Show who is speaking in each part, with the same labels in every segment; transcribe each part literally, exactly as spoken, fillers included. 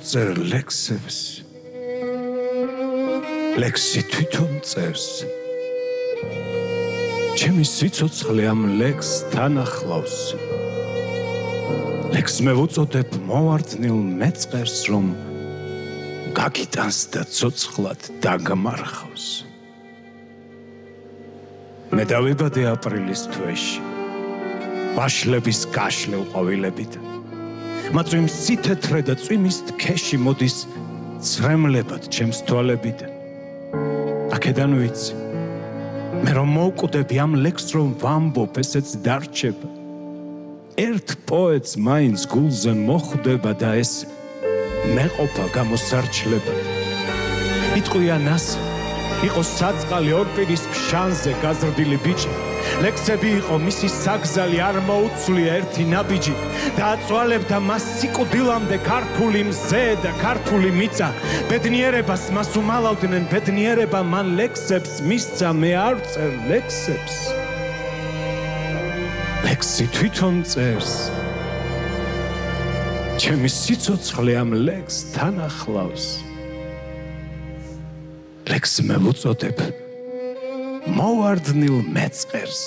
Speaker 1: ვწერ ლექსებს ლექსი თვითონ წერს ჩემი სიცოცხლე ამ ლექსთან ახლავს ლექსს მე ვუწოდებ მოვარდნილ მეწყერს რომ გაგიტანს და ცოცხლად დაგმარხავს მე დავიბადე აპრილის თვეში ვაშლების გაშლილ ყვავილებით მაწვიმს ცითეთრე და წვიმის თქეში მოდის ცრემლებად ჩემს თვალებიდან აქედან ვიცი მე რომ მოვკვდები ამ ლექსს რომ ვამბობ ესეც დარჩება ერთ პოეტს მაინც გულზე მოხვდება და ეს მეყოფა გამოსარჩლება იტყვიან ასე იყო საწყალი ორპირის ფშანზე გაზრდილი ბიჭი ლექსები იყო მისი საგზალი არ მოუცვლია ერთი ნაბიჯი დააწვალებდა მას სიკვდილამდე ქართული მზე და ქართული მიწა ბედნიერებას მას უმალავდნენ ბედნიერება მან ლექსებს მისცა მე არ წერ ლექსებს ლექსი თვითონ წერს ჩემი სიცოცხლე ამ ლექსთან ახლავს ლექსს მე ვუწოდებ მოვარდნილ მეწყერს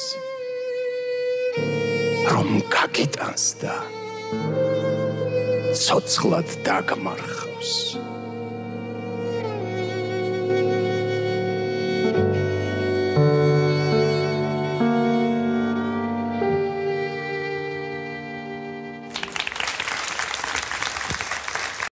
Speaker 1: რომ გაგიტანს და ცოცხლად დაგმარხავს